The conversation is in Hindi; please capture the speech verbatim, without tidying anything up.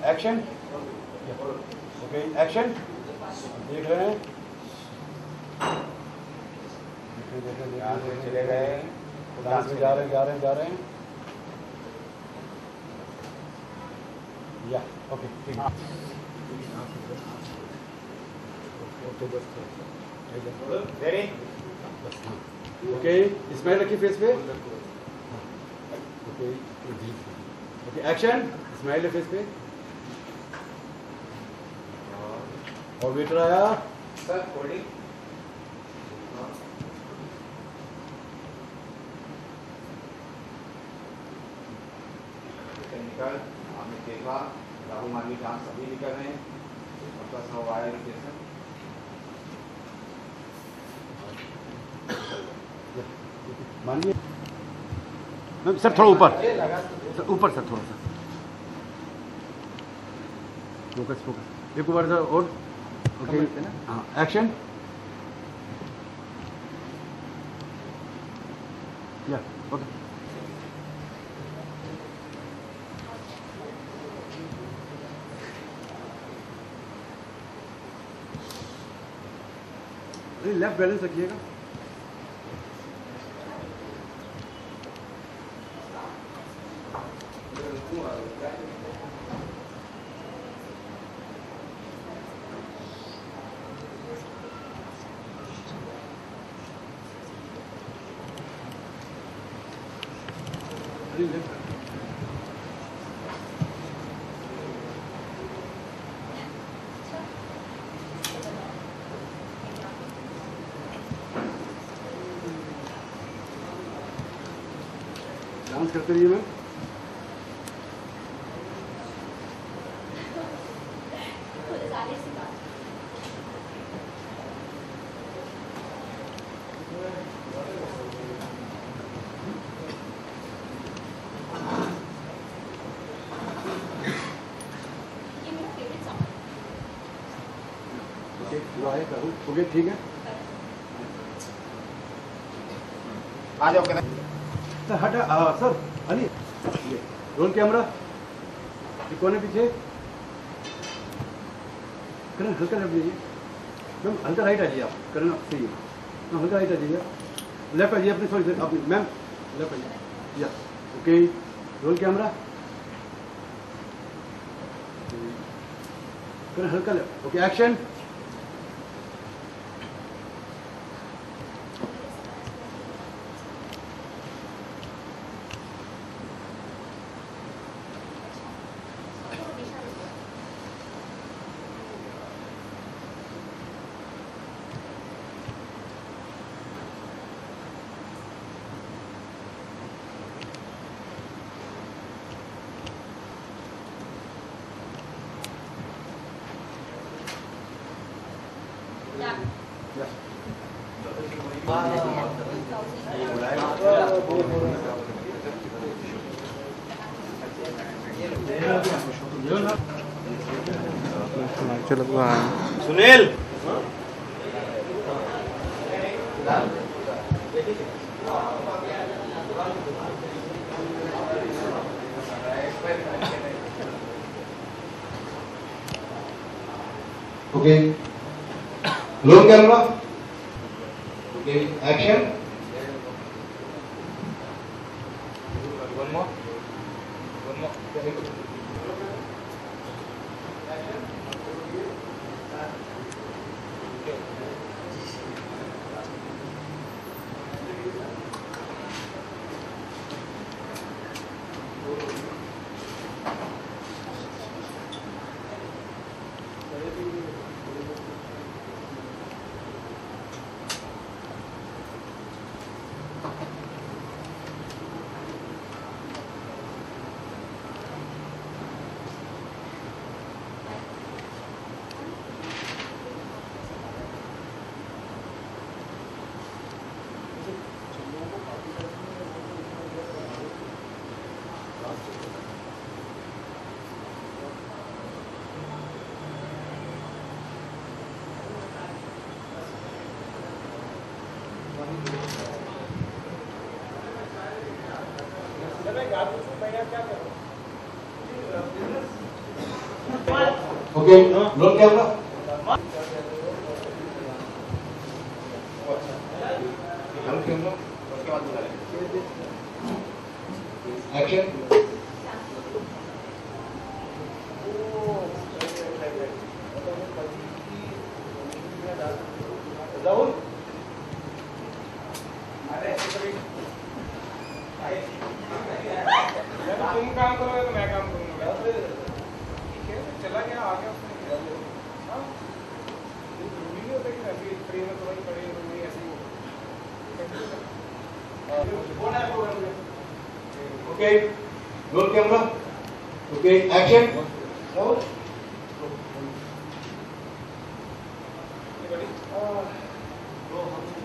एक्शन। Okay action. देख रहे हैं, देख रहे हैं, चले गए, डांस में जा रहे हैं जा रहे हैं जा रहे हैं या ओके ठीक है। ओके स्माइल रखिए फेस पे। Okay okay action. स्माइल है फेस पे। और वेटर आया सर होल्डिंग। टेक्निकल आपने देखा राहुल मानवी डांस सभी निकल रहे हैं, आपका सब आया लोकेशन। मानिए सर थोड़ा ऊपर ऊपर सर थोड़ा सा फोकस फोकस एक बार सर और ओके हाँ एक्शन या ओके। लेफ्ट बैलेंस रखिएगा। डांस करते रहिए मैम। ओके ठीक है आ जाओ सर हटा आ, सर अली रोल कैमरा कोने पीछे करण हल्का रख दीजिए मैम। हल्का राइट आ जाइए आप करण सही है मैम। हल्का राइट आ जाइए लेफ्ट आ जाइए अपने सॉरी सर अपनी मैम लेफ्ट आ जाइए या ओके रोल कैमरा करण हल्का लेफ्ट ओके एक्शन। चलो Sunil okay roll camera okay action. One more one more okay roll camera roll camera उसके बाद बुला लेंगे एक्शन राहुल अरे तुम काम करोगे तो मैं काम करूंगा ठीक है चला गया आ गया उसने हाँ जरूरी नहीं होता कि अभी फ्री में तो वही पड़े नहीं ऐसे ही okay roll camera okay action और